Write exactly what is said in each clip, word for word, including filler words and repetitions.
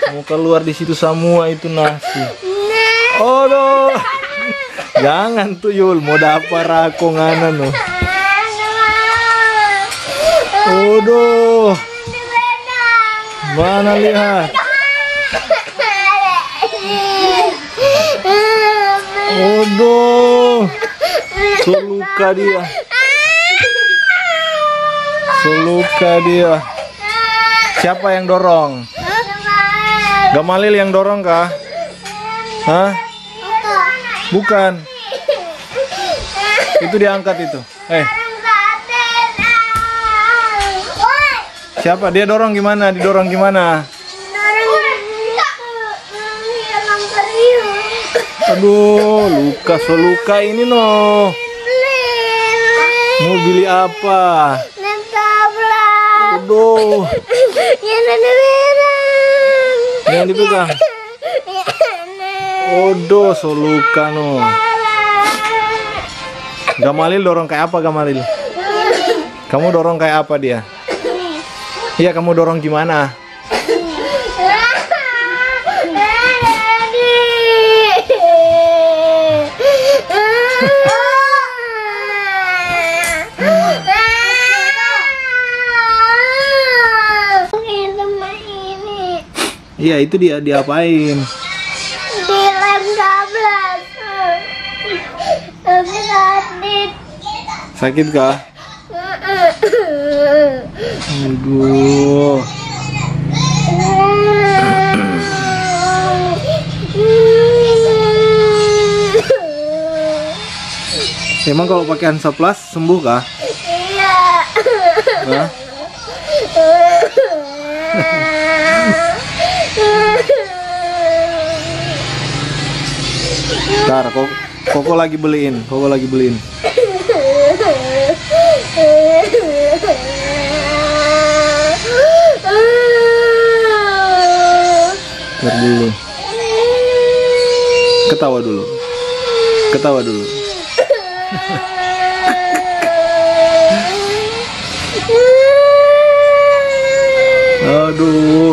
Mau keluar di situ semua itu nasi. Aduh. Jangan tuh Yul, mau dapat aku ngana no. Aduh. Mana lihat? Aduh. Seluka dia. Seluka dia. Siapa yang dorong? Gamalil yang dorong kah? Hah? Bukan. Itu diangkat itu. Eh. Siapa? Dia dorong gimana? Didorong gimana? Aduh, luka seluka ini no. Mau beli apa? Aduh. Yang dipegang. Aduh, seluka no. Gamalil dorong kayak apa Gamalil? Kamu dorong kayak apa dia? Iya, kamu dorong gimana? Iya, itu dia diapain? Dilem kabel. Sakit. Sakit kah? Aduh. Emang kalau pakai Hansaplast sembuh kah? Iya. Hah? Ntar, kok Koko lagi beliin, Koko lagi beliin. Ntar dulu. Ketawa dulu. Ketawa dulu. Aduh.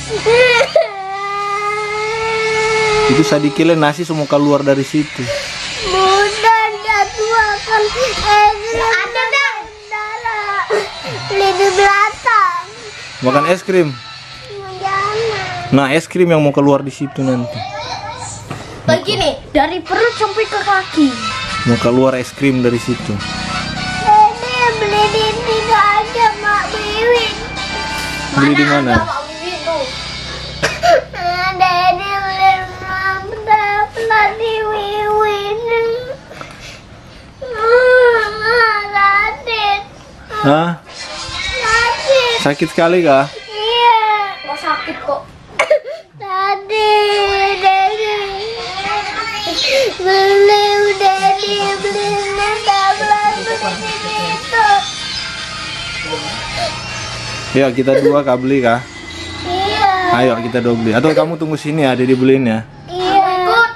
Itu sadikilnya nasi semua keluar dari situ. Bukan jadwalkan ada dong darah di belakang. Makan es krim. Jangan. Nah, es krim yang mau keluar di situ nanti. Begini, dari perut sampai ke kaki. Mau keluar es krim dari situ. Dede beli di sini aja Mak Wiwin. Beli di mana? Mak Wiwin tuh. Dede beli pelan di Wiwin. Sakit. Hah? Sakit. Sakit sekali kah? Iya. Kok sakit kok? Tadi Dede beli Dede beli tablet beli itu. Ya, kita dua kah beli kah? Iya. Ayo kita dua beli. Atau kamu tunggu sini ya, ada dibeliin ya. Iya. Ikut.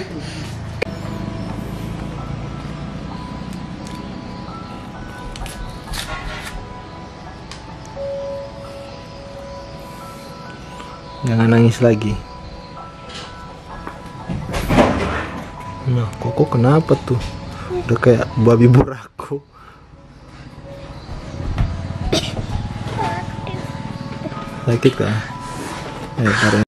Jangan nangis lagi. Nah, Koko kenapa tuh? Udah kayak babi buraku. Sakit kah? Eh, taruh.